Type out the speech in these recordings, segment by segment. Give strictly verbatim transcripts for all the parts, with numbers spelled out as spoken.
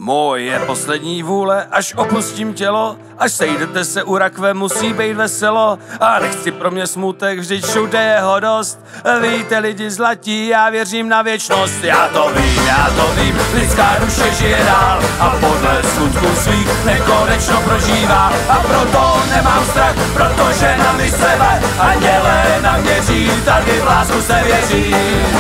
Moje poslední vůle, až opustím tělo, až sejdete se u rakve, musí být veselo. A nechci pro mě smutek, vždyť všude je ho dost. Víte lidi zlatí, já věřím na věčnost. Já to vím, já to vím, lidská duše žije dál a podle skutků svých nekonečno prožívá. A proto nemám strach, protože na mi sebe anděle na mě žijí, tady v lásku se věří.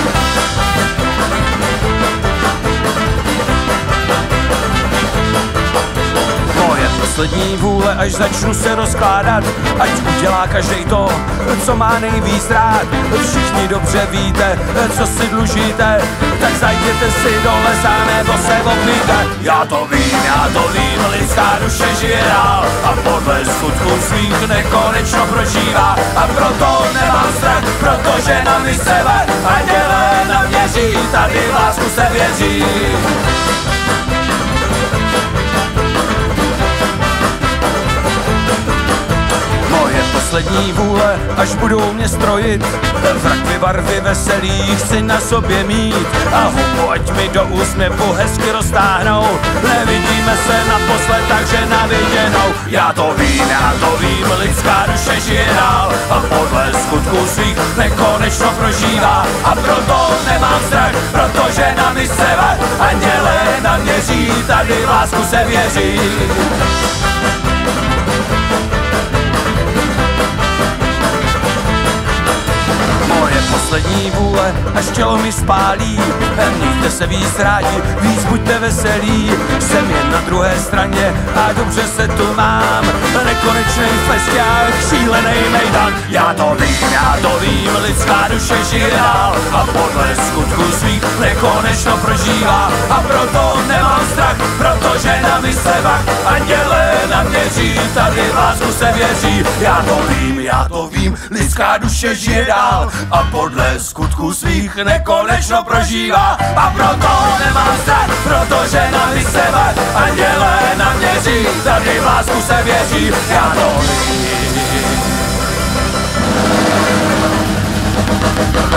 Poslední vůle, až začnu se rozkládat, ať udělá každej to, co má nejvíc rád. Všichni dobře víte, co si dlužíte, tak zajděte si do lesa nebo se opijte. Já to vím, já to vím, lidská duše žije dál a podle skutků svých nekonečno prožívá. A proto nemám strach, protože na mi sebe anděle na mě žijí, tady v lásku se věří. Poslední vůle, až budou mě strojit, v rakvi barvy veselý chci na sobě mít a hubu ať mi do úsměvu hezky roztáhnou. Nevidíme se naposled, takže na viděnou. Já to vím, já to vím, lidská duše žije dál a podle skutků svých nekonečno prožívá. A proto nemám strach, protože na mi sebe anděle na mě žijí, tady v lásku se věří. Poslední vůle, až tělo mi spálí, mějte se víc rádi, víc buďte veselí. Jsem jen na druhé straně a dobře se tu mám, nekonečný festiák, šílený mejdan. Já to vím, já to vím, lidská duše žije dál a podle skutků svých nekonečno prožívá. A proto nemám strach, protože na mi seba anděle na mě žijí, tady v lásku se věří. Já to vím, já to vím, lidská duše žije dál a podle skutků svých nekonečno prožívá. A proto nemám strach, protože na mi sebe anděle na mě žijí, tady v lásku se věří. Já to vím.